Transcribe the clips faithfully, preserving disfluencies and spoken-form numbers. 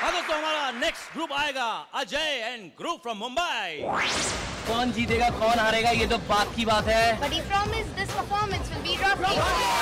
हाँ दोस्तों, हमारा नेक्स्ट ग्रुप आएगा Ajay and group from Mumbai. कौन जीतेगा कौन हारेगा ये तो बात की बात है। But he promised this performance will be rocky.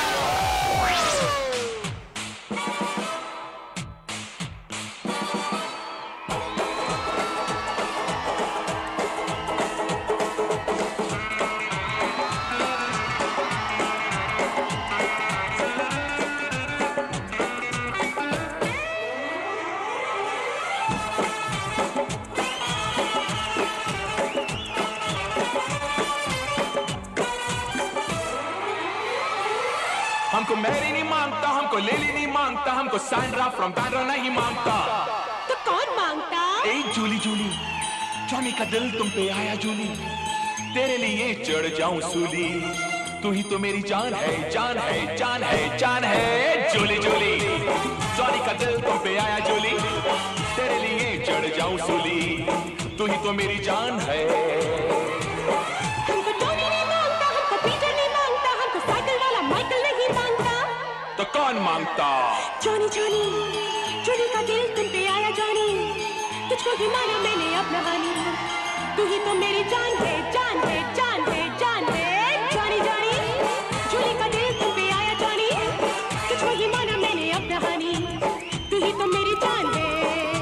हमको मैरी नहीं मांगता, हमको लेली नहीं मांगता, हमको सैंड्रा फ्रॉम बैंड्रा नहीं मांगता। तो कौन मांगता? ए जूली जूली, जॉनी का दिल तुम पे आया जूली, तेरे लिए चढ़ जाऊं सूली, तू ही तो मेरी जान है, जान है, जान है, जान है। जूली जूली, जॉनी का दिल तुम पे आया जूली, तेरे लिए चढ़ जाऊं सूली, तू ही तो मेरी जान है। तो कौन मांगता? जॉनी जॉनी, जॉनी का दिल तुम पे आया जॉनी, तुझको ही माना मैंने अपना हानी, तू ही तो मेरी जान है, जान है, जान है, जान है। जॉनी जॉनी, जॉनी का दिल तुम पे आया जॉनी, तुझको ही माना मैंने अपना हानी, तू ही तो मेरी जान है।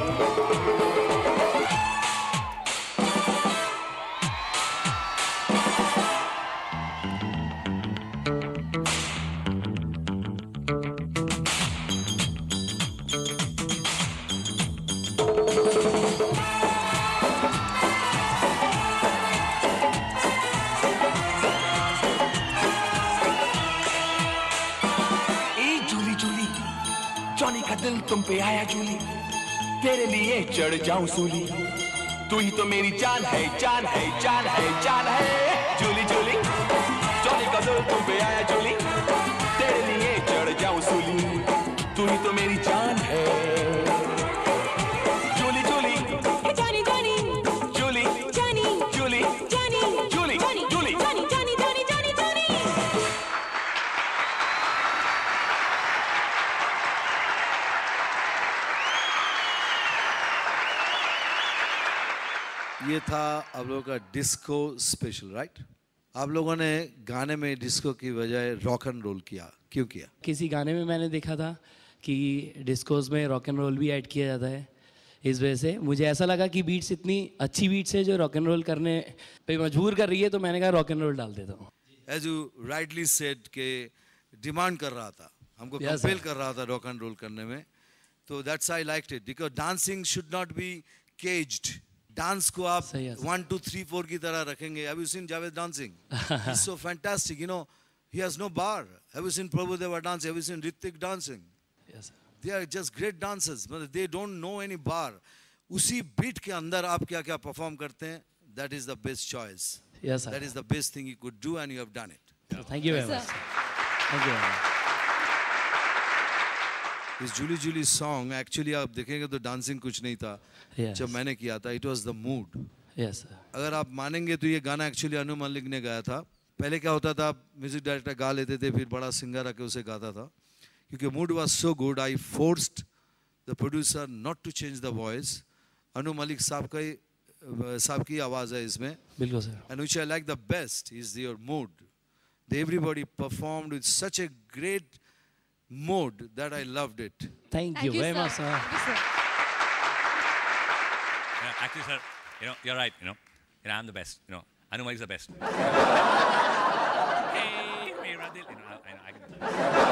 जॉनी का दिल तुम पे आया जूली, तेरे लिए चढ़ जाऊं सूली, तू ही तो मेरी जान है, जान है, जान है, जान है। जूली जूली, जॉनी का दिल तुम पे आया जूली, तेरे लिए चढ़ जाऊं सूली, तू ही तो मेरी जान है। Julie Julie, Johnny Johnny, Julie Johnny, Julie, Johnny, Julie Johnny, Julie, Johnny, Johnny, Johnny, Johnny, Johnny. ये था आप लोगों का डिस्को स्पेशल, राइट? आप लोगों ने गाने में डिस्को की बजाय रॉक एंड रोल किया, क्यों किया? किसी गाने में मैंने देखा था कि डिस्कोस में रॉक एंड रोल भी ऐड किया जाता है, इस वजह से मुझे ऐसा लगा कि बीट्स इतनी अच्छी बीट्स है जो रॉक एंड रोल करने पे मजबूर कर रही है, तो मैंने कहा रॉक एंड रोल डाल देता हूँ। एज यू राइटली सेड के डिमांड कर रहा था, हमको कंपेल कर रहा था रॉक एंड रोल करने में, तो that's I liked it because dancing should not be caged. Dance को आप वन टू थ्री फोर की तरह रखेंगे। Have you seen Javed dancing? He's so fantastic. You know, he has no bar. Have you seen Prabhudeva dancing? Have you seen Ritik dancing? Yes, sir. They are just great dancers. They don't know any bar. उसी beat के अंदर आप क्या क्या perform करते हैं? That is the best choice. Yes, sir. That is the best thing you could do, and you have done it. So, thank you very much. Thank you very much. इस Jully Jully song actually आप देखेंगे तो dancing कुछ नहीं था। yes. जब मैंने किया था it was the mood. yes, sir. अगर आप मानेंगे तो ये गाना एक्चुअली अनु मलिक ने गाया था। पहले क्या होता था, म्यूजिक डायरेक्टर गा लेते थे, फिर बड़ा सिंगर आके उसे गाता था। क्योंकि mood was so good, I forced the producer not to change the voice. Anu Malik साहब का साहब की आवाज़ है इसमें, बिल्कुल sir. And which I like the best is your mood. Everybody performed with such a great mode that I loved it. Thank, Thank you, you very sir. much, sir. Thank you, sir. Yeah, actually, sir, you know, you're right. You know, you know, I'm the best. You know, Anu Malik is the best. Hey, mera dil. You know, I, I can.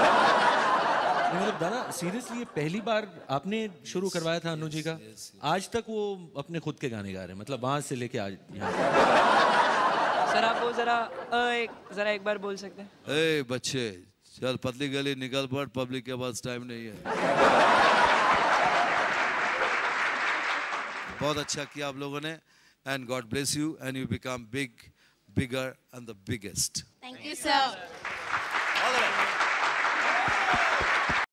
मतलब दादा seriously ये पहली बार आपने शुरू करवाया था अनु जी का? yes, yes. आज तक वो अपने खुद के गाने गा रहे हैं, मतलब वहाँ से लेके आज यहाँ। सर आप वो जरा एक जरा एक बार बोल सकते हैं? ए बच्चे, चल पतली गली निकल पड़, पब्लिक के पास टाइम नहीं है। बहुत अच्छा किया आप लोगों ने, and God bless you and you become big, bigger and the biggest. Thank you, sir. All the best.